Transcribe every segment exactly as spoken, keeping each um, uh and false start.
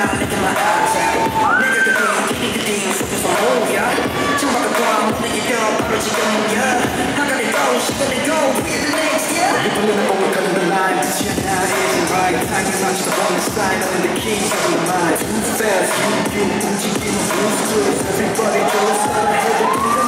look in my eyes. 내가 그때 길이 그때 속에서 뭐야 정확한 과 모든 게 떨어지겠냐 나가리 go 시간이 go be the next yeah 이번에는 오가는 the line 듣지 않아 isn't right 타겟 맞추다 보는 sign of the keys of the mind too fast you you 움직이는 blues clues everybody goes out ahead of the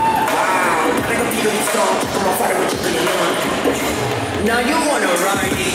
Now you wanna ride it.